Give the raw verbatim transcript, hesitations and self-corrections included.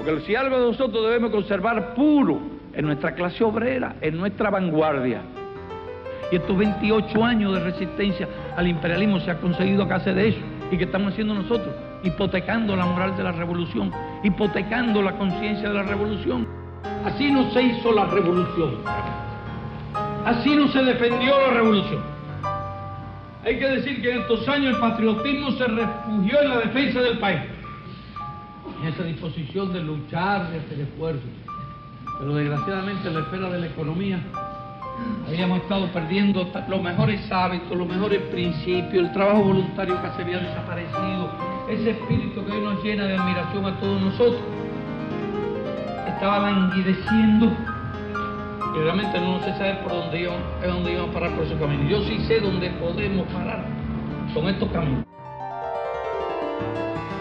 Porque si algo nosotros debemos conservar puro en nuestra clase obrera, en nuestra vanguardia. Y estos veintiocho años de resistencia al imperialismo se ha conseguido que hace de eso. ¿Y qué estamos haciendo nosotros? Hipotecando la moral de la revolución, hipotecando la conciencia de la revolución. Así no se hizo la revolución. Así no se defendió la revolución. Hay que decir que en estos años el patriotismo se refugió en la defensa del país, en esa disposición de luchar, de hacer esfuerzos. Pero desgraciadamente en la esfera de la economía habíamos estado perdiendo los mejores hábitos, los mejores principios, el trabajo voluntario que se había desaparecido, ese espíritu que hoy nos llena de admiración a todos nosotros. Estaba languideciendo y realmente no se sabe por dónde íbamos, a dónde íbamos a parar por ese camino. Yo sí sé dónde podemos parar con estos caminos.